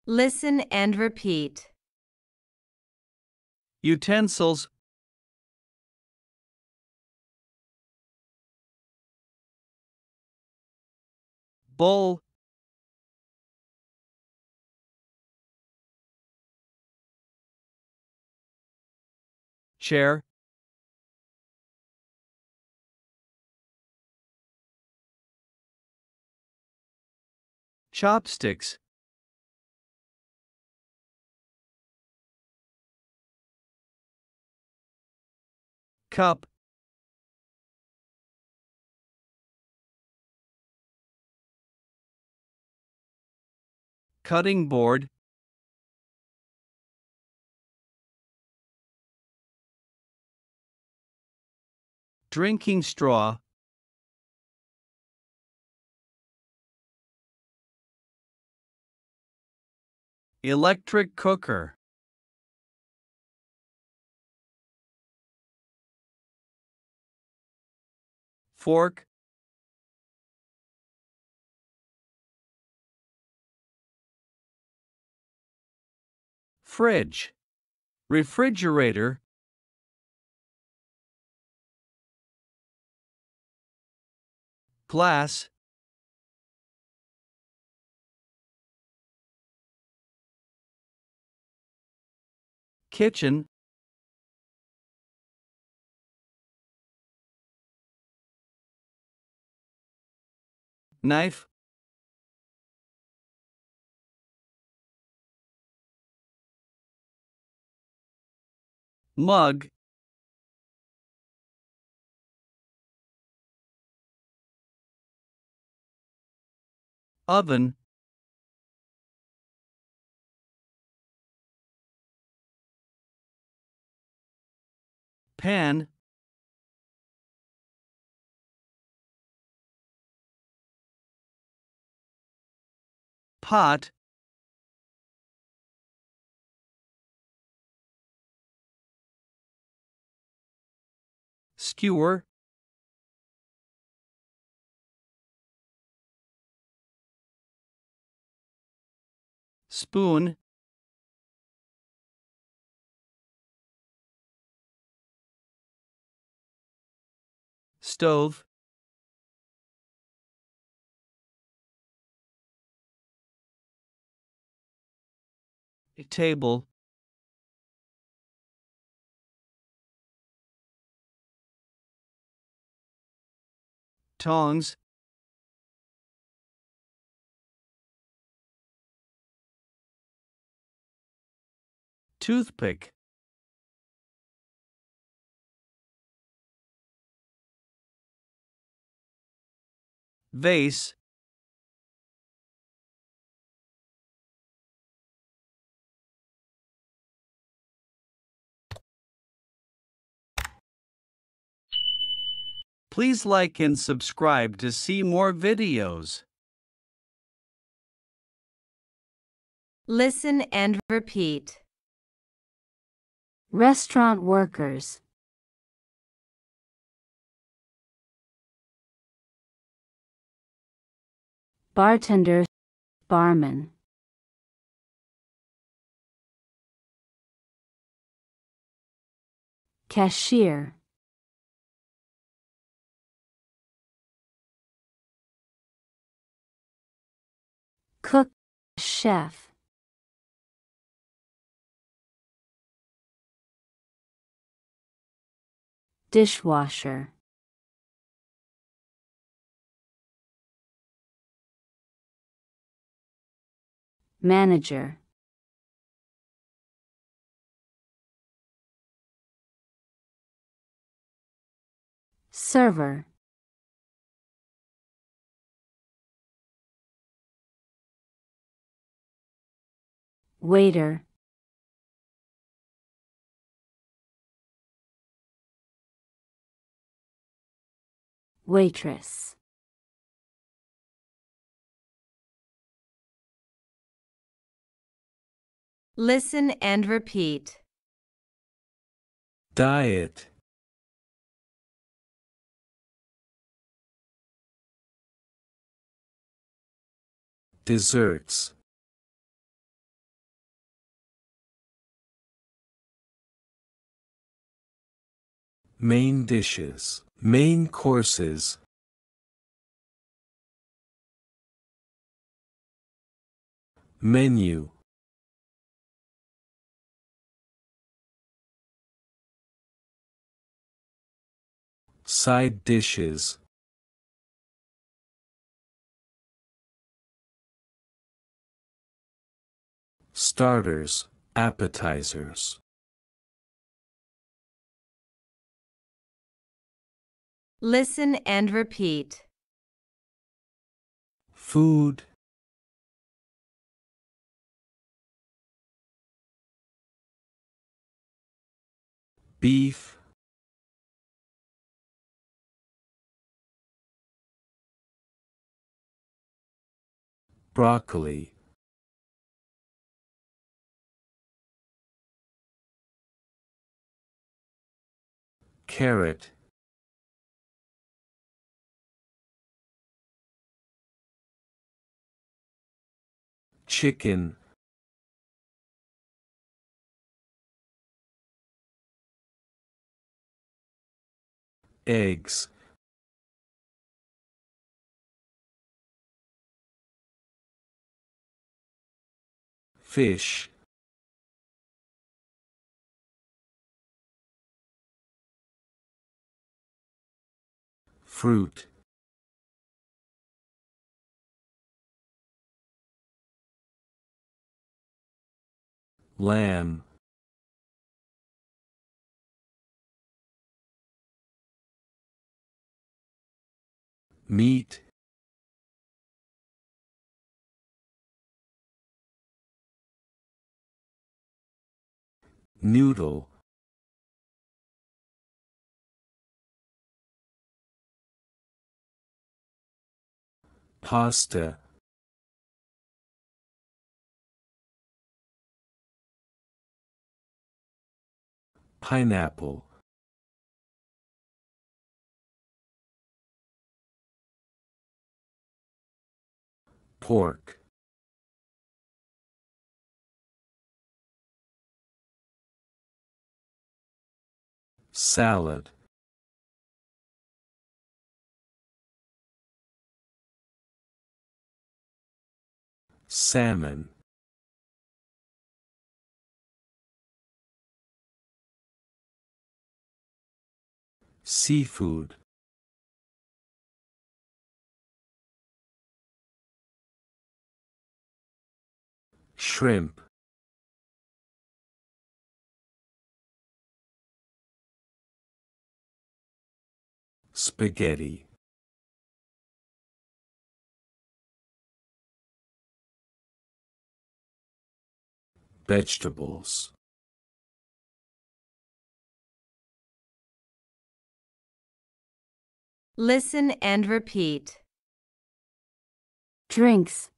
Listen and repeat. Utensils, bowl, chair, chopsticks, cup, cutting board, drinking straw, electric cooker, fork, fridge, refrigerator, glass, kitchen, knife, mug, oven, pan, pot, skewer, spoon, stove, table, tongs, toothpick, vase, please like and subscribe to see more videos. Listen and repeat. Restaurant workers, bartender, barman, cashier, cook, chef, dishwasher, manager, server, waiter, waitress. Listen and repeat. Diet, desserts, Main dishes, main courses. Menu. Side dishes. Starters, appetizers. Listen and repeat. Food. Beef. Broccoli. Carrot. Chicken. Eggs. Fish. Fruit. Lamb. Meat. Noodle. Pasta. Pineapple. Pork. Salad. Salmon. Seafood. Shrimp. Spaghetti. Vegetables. Listen and repeat. Drinks.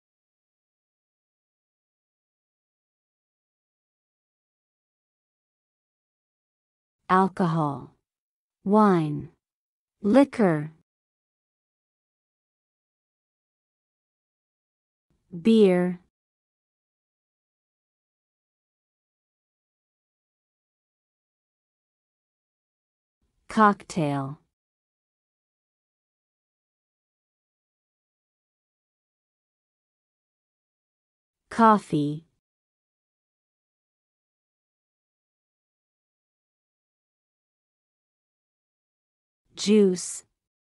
Alcohol. Wine. Liquor. Beer. Cocktail. Coffee. Juice.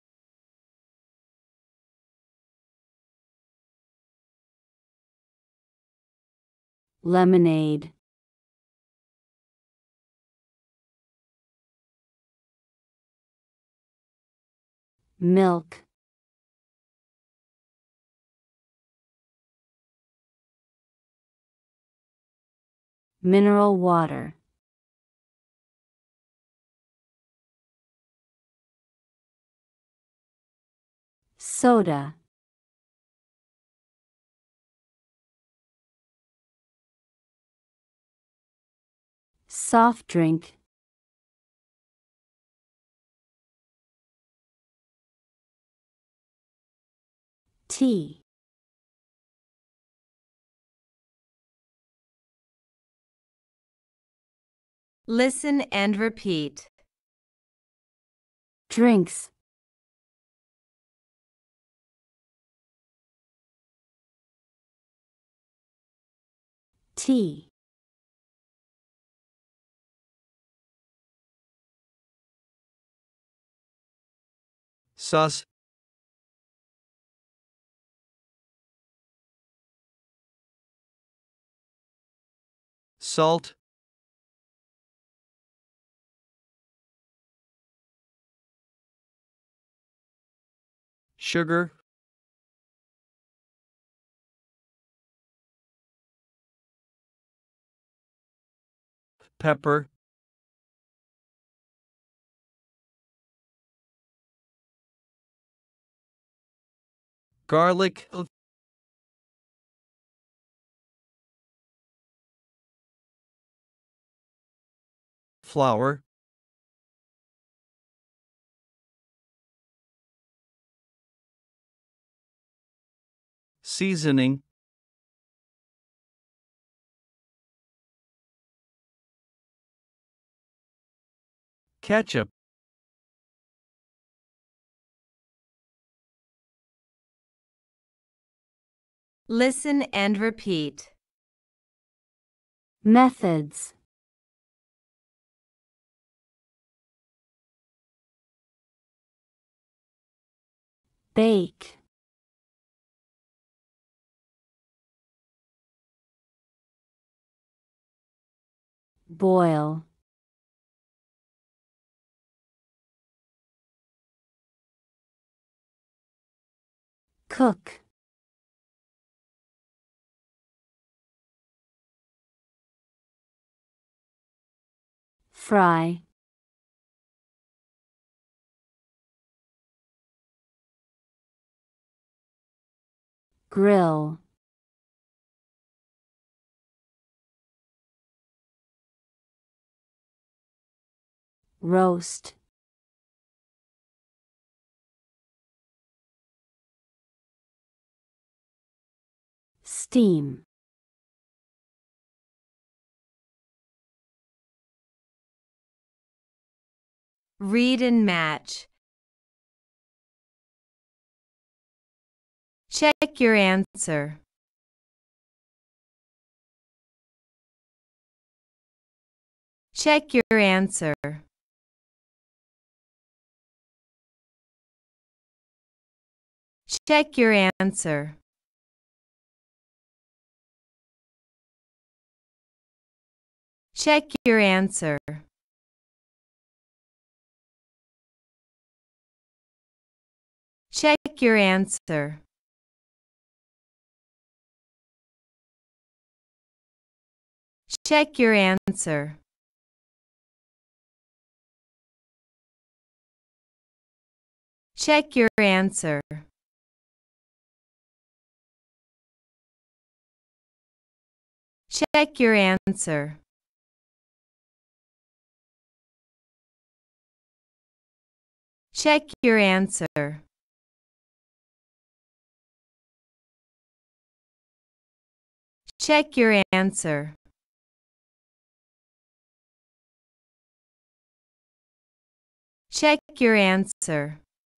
Lemonade. Milk. Mineral water. Soda. Soft drink. Tea. Listen and repeat. Drinks. Tea. Sauce. Salt. Sugar. Pepper. Garlic. Flour. Seasoning. Ketchup. Listen and repeat. Methods. Bake. Boil. Cook. Fry. Grill. Roast. Steam. Read and match. Check your answer. Check your answer. Check your answer. Check your answer. Check your answer. Check your answer. Check your answer. Check your answer. Check your answer. Check your answer. Check your answer.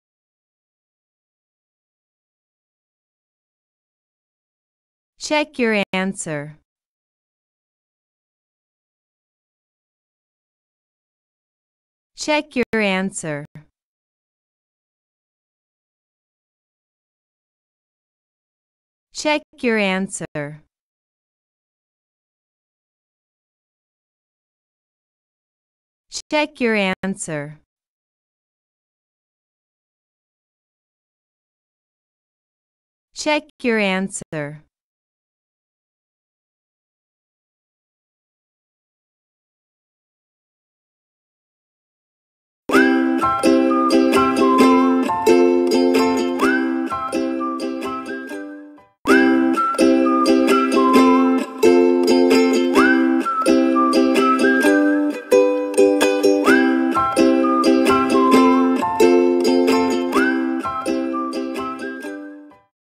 Check your answer. Check your answer. Check your answer. Check your answer. Check your answer.